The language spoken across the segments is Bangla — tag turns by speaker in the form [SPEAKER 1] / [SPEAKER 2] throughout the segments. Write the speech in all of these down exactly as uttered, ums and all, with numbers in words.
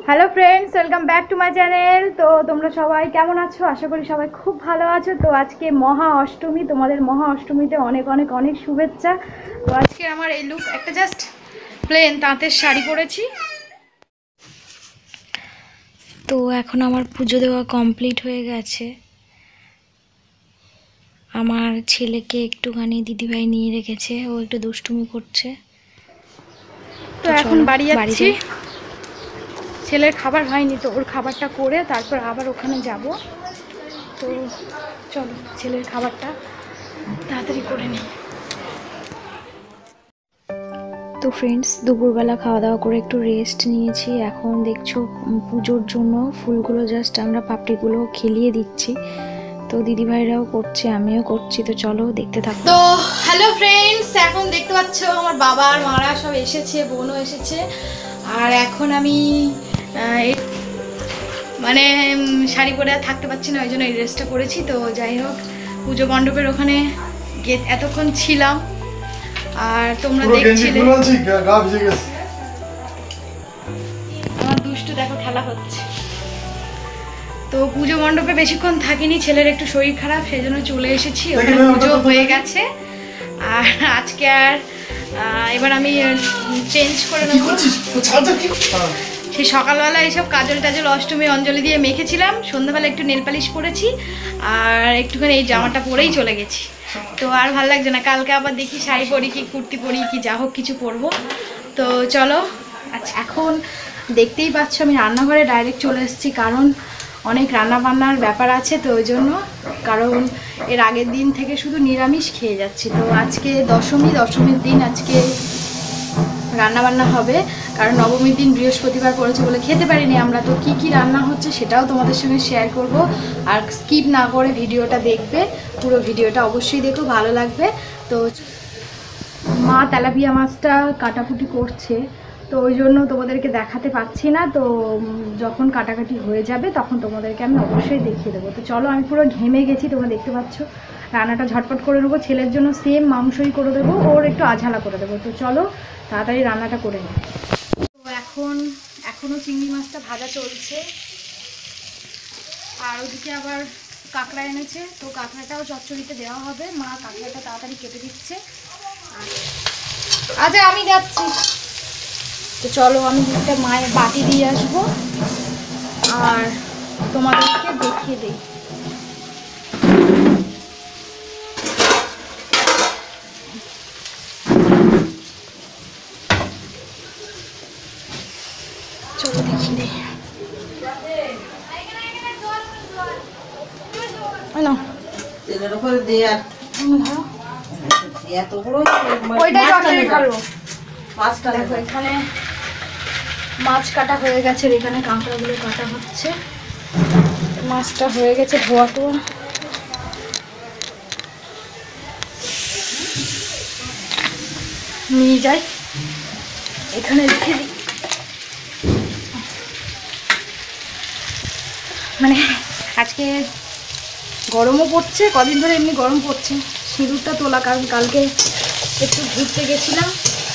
[SPEAKER 1] Hello friends welcome back to my channel. तो तुम्हारा सबाई केमन आछो? आशा करी सबाई खूब भालो आछो। तो आज के महा अष्टमी, तुम्हारे महा अष्टमीते अनेक अनेक अनेक शुभेच्छा। तो आज के आमार এই লুক একটা জাস্ট প্লেন তাঁতের শাড়ি পরেছি। তো এখন আমার পুজো দেওয়া কমপ্লিট হয়ে গেছে। আমার ছেলেকে একটুখানি দিদিভাই নিয়ে রেখেছে, ও একটু দুষ্টুমি করছে। তো এখন বাড়ি যাচ্ছি। ছেলের খাবার হয়নি, তো ওর খাবারটা করে তারপর আবার ওখানে যাব। তো চলো ছেলের খাবারটা তাড়াতাড়ি করে নিই। তো ফ্রেন্ডস দুপুরবেলা খাওয়া দাওয়া করে একটু রেস্ট নিয়েছি। এখন দেখছো পুজোর জন্য ফুলগুলো জাস্ট আমরা পাপড়িগুলো খেলিয়ে দিচ্ছি। তো দিদিভাইরাও করছে, আমিও করছি। তো চলো দেখতে থাকো। তো হ্যালো ফ্রেন্ডস, এখন দেখতে পাচ্ছ আমার বাবা আর মারা সব এসেছে, বোনও এসেছে। আর এখন আমি মানে শাড়ি পরে আর থাকতে পারছি না, ওই জন্য এই ড্রেসটা পরেছি। তো যাই হোক, পুজো মণ্ডপের ওখানে গিয়ে এতক্ষণ ছিলাম। আর তোমরা দেখছিলে আমার দুষ্টু দেখো খেলা হচ্ছে। তো পুজো মণ্ডপে বেশিক্ষণ থাকিনি, ছেলের একটু শরীর খারাপ, সেই জন্য চলে এসেছি। ওখানে পুজো হয়ে গেছে। আর আজকে আর এবার আমি চেঞ্জ করে নেবো। সেই সকালবেলা এইসব কাজল টাজল অষ্টমী অঞ্জলি দিয়ে মেখেছিলাম, সন্ধ্যাবেলা একটু নেল পালিশ পরেছি আর একটুখানি এই জামাটা পরেই চলে গেছি। তো আর ভালো লাগছে না, কালকে আবার দেখি শাড়ি পরি কি কুর্তি পরি কি যা হোক কিছু পরবো। তো চলো। আচ্ছা এখন দেখতেই পাচ্ছ আমি রান্নাঘরে ডাইরেক্ট চলে এসেছি, কারণ অনেক রান্না বান্নার ব্যাপার আছে। তো ওই জন্য, কারণ এর আগের দিন থেকে শুধু নিরামিষ খেয়ে যাচ্ছি। তো আজকে দশমী, দশমীর দিন আজকে রান্না বান্না হবে, কারণ নবমীর দিন বৃহস্পতিবার পড়েছে বলে খেতে পারিনি আমরা। তো কি কি রান্না হচ্ছে সেটাও তোমাদের সঙ্গে শেয়ার করব। আর স্কিপ না করে ভিডিওটা দেখবে, পুরো ভিডিওটা অবশ্যই দেখো, ভালো লাগবে। তো মা তেলাপিয়া মাছটা কাটাকুটি করছে, তো ওই জন্য তোমাদেরকে দেখাতে পাচ্ছি না। তো যখন কাটাকাটি হয়ে যাবে তখন তোমাদেরকে আমি অবশ্যই দেখিয়ে দেবো। তো চলো, আমি পুরো ঘেমে গেছি, তোমরা দেখতে পাচ্ছ। রান্নাটা ঝটপট করে নেবো, ছেলের জন্য সেম মাংসই করে দেবো, ওর একটু আঝালা করে দেবো। তো চলো তাড়াতাড়ি রান্নাটা করে নিই। তো এখন এখনও চিংড়ি মাছটা ভাজা চলছে, আর ওদিকে আবার কাঁকড়া এনেছে। তো কাঁকড়াটাও চচ্চড়িতে দেওয়া হবে, মা কাঁকড়াটা তাড়াতাড়ি কেটে দিচ্ছে। আচ্ছা আমি যাচ্ছি। তো চলো আমি একটা মায়ের বাটি দিয়ে আসবো আর তোমাদেরকে দেখিয়ে দিই। চলো দেখিয়ে দিই। এখানে মাছ কাটা হয়ে গেছে, এখানে কাঁকড়াগুলো কাটা হচ্ছে। মাছটা হয়ে গেছে ধোয়া টোয়া। নিয়ে যাই, এখানে রেখে দিই। মানে আজকে গরমও পড়ছে, কদিন ধরে এমনি গরম পড়ছে। সিঁদুরটা তোলা, কারণ কালকে একটু ঘুরতে গেছিলাম,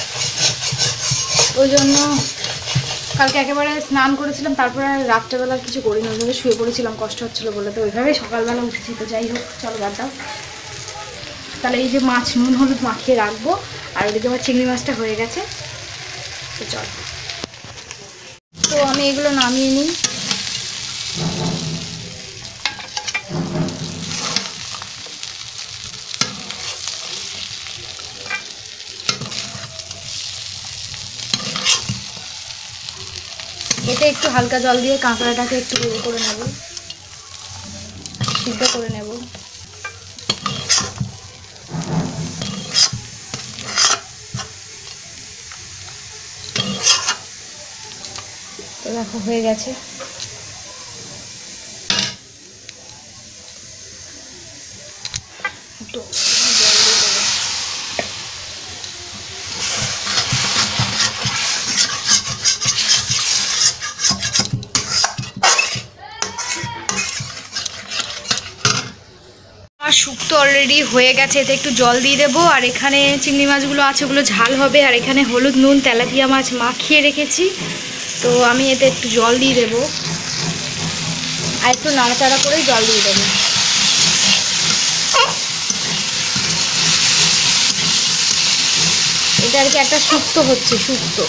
[SPEAKER 1] ওই জন্য কালকে একেবারে স্নান করেছিলাম, তারপরে রাত্রেবেলা কিছু করিনি, ওইভাবে শুয়ে পড়েছিলাম, কষ্ট হচ্ছিলো বলে। তো ওইভাবেই সকালবেলা উঠেছি। তো যাই হোক, চলো বাদ দাও। তাহলে এই যে মাছ নুন হলুদ মাখিয়ে রাখবো, আর ওদিকে আমার চিংড়ি মাছটা হয়ে গেছে। তো চল, তো আমি এগুলো নামিয়ে নিই। এতে একটু হালকা জল দিয়ে কাঁকড়াটাকে একটু ইয়ে করে নেব, সিদ্ধ করে নেব। তো দেখো হয়ে গেছে। একটু জল দিয়ে দেবো। শুক্তো অলরেডি হয়ে গেছে, এতে একটু জল দিয়ে দেবো। আর এখানে চিংড়ি মাছগুলো আছে, ওগুলো ঝাল হবে। আর এখানে হলুদ নুন তেলাপিয়া মাছ মাখিয়ে রেখেছি। তো আমি এতে একটু জল দিয়ে দেবো, আর একটু নাড়াচাড়া করেই জল দিয়ে দেবো। এটা আর কি একটা শুক্তো হচ্ছে, শুক্তো।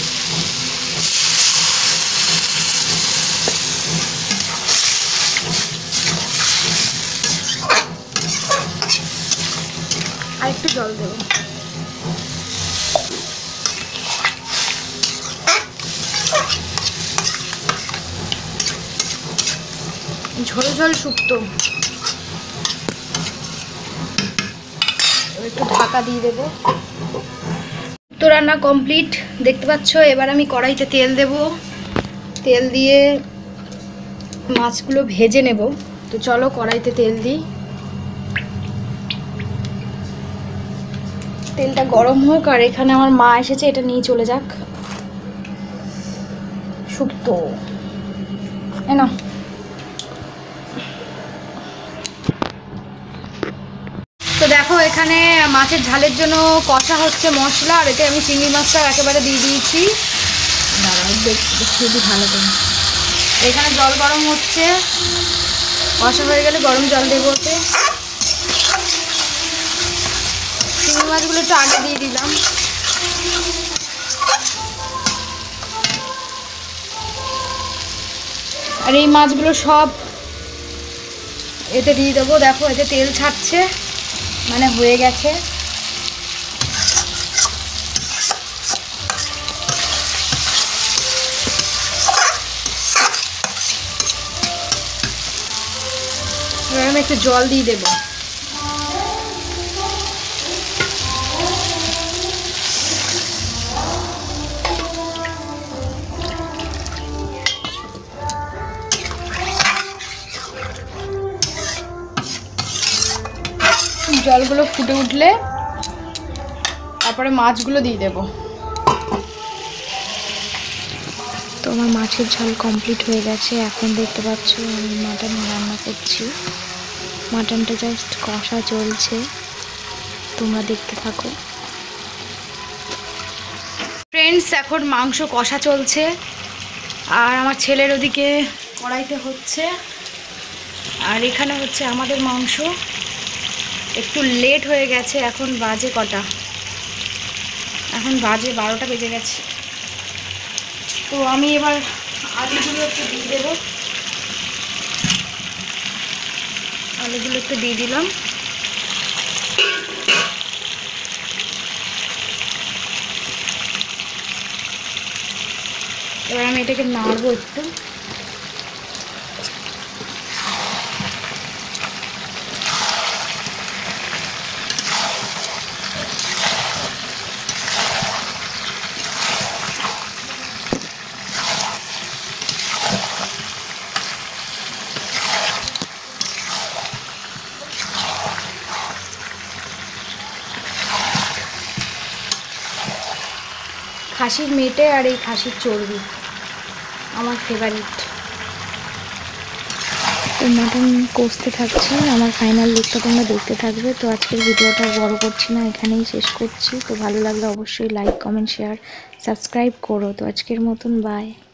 [SPEAKER 1] আর একটু জল দেবো। ঝোল ঝোল শুক্তো, একটু ঢাকা দিয়ে দেবো। তো রান্না কমপ্লিট দেখতে পাচ্ছ। এবার আমি কড়াইতে তেল দেব, তেল দিয়ে মাছগুলো ভেজে নেব। তো চলো কড়াইতে তেল দিই, তেলটা গরম হোক। আর এখানে আমার মা এসেছে, এটা নিয়ে চলে যাক। শুক্তো এ না, তো দেখো এখানে মাছের ঝালের জন্য কষা হচ্ছে মশলা, আর এতে আমি চিংড়ি মাছটা একেবারে দিয়ে দিয়েছি। দাঁড়াও দেখিয়ে দিই ভালো করে। এখানে জল গরম হচ্ছে, কষা হয়ে গেলে গরম জল দেবো ওতে। চিংড়ি মাছগুলো একটু আগে দিয়ে দিলাম। আর এই মাছগুলো সব এতে দিয়ে দেবো। দেখো এতে তেল ছাড়ছে, মানে হয়ে গেছে। এবার আমি একটু জল দিয়ে দেবো। জলগুলো ফুটে উঠলে তারপরে মাছগুলো দিয়ে দেব। তো আমার মাছের ঝাল কমপ্লিট হয়ে গেছে। এখন দেখতে পাচ্ছ আমি মাটন রান্না করছি। মাটনটা জাস্ট কষা চলছে, তোমরা দেখতে থাকো। ফ্রেন্ডস, এখন মাংস কষা চলছে, আর আমার ছেলের ওদিকে কড়াইতে হচ্ছে, আর এখানে হচ্ছে আমাদের মাংস। একটু লেট হয়ে গেছে, এখন বাজে কটা, এখন বাজে বারোটা বেজে গেছে। তো আমি এবার আলুগুলো একটু দিয়ে দেবো, আলুগুলো একটু দিয়ে দিলাম। এবার আমি এটাকে নাড়বো একটু। খাসির মেটে আর এই খাসির চর্বি আমার ফেভারিট। তো মাটন কষতে থাকছি, আমার ফাইনাল লুকটা তোমরা দেখতে থাকবে। তো আজকের ভিডিওটা বড় করছি না, এখানেই শেষ করছি। তো ভালো লাগলে অবশ্যই লাইক, কমেন্ট, শেয়ার, সাবস্ক্রাইব করো। তো আজকের মতন বাই।